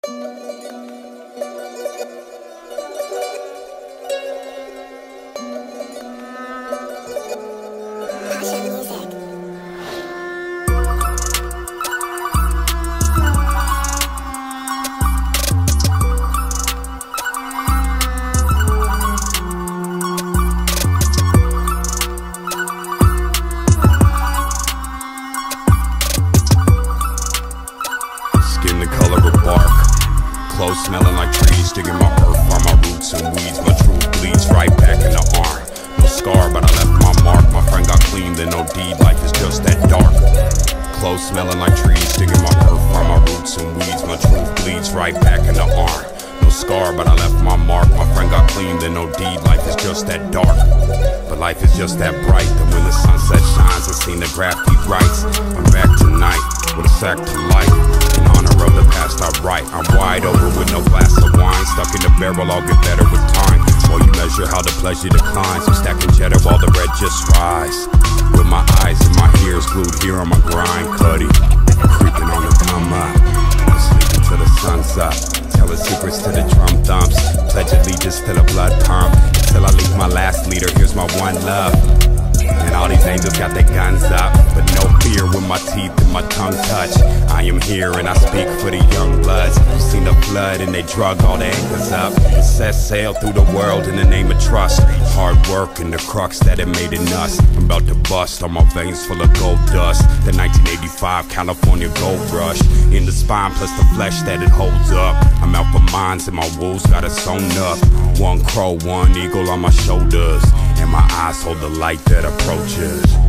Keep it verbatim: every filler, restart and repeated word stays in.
Skin the color of bark, clothes smelling like trees, digging my earth from my roots and weeds. My truth bleeds right back in the arm. No scar, but I left my mark. My friend got clean, then no deed. Life is just that dark. Clothes smelling like trees, digging my earth from my roots and weeds. My truth bleeds right back in the arm. No scar, but I left my mark. My friend got clean, then no deed. Life is just that dark. But life is just that bright. That when the sunset shines, I seen the graffiti rights. I'm back tonight with a sack to light. In honor of the past I write. I'm wide open with no glass of wine. Stuck in the barrel, I'll get better with time. While you measure how the pleasure declines, I'm stacking cheddar while the red just rise. With my eyes and my ears glued here on my grind. Cuddy, creeping on the come up. I'm sleeping till the sun's up. Telling secrets to the drum thumps. Pledge allegiance to the blood pump. Till I leave my last leader, here's my one love. And all these angels got their guns up, but no fear when my teeth and my tongue touch. I am here and I speak for the young bloods. You seen the flood and they drug all their anchors up and set sail through the world in the name of trust. Hard work and the crux that it made in us. I'm about to bust on my veins full of gold dust. The nineteen eighty-five California gold rush in the spine plus the flesh that it holds up. I'm out for mines and my wolves got it sewn up. One crow, one eagle on my shoulders, and my eyes hold the light that approaches.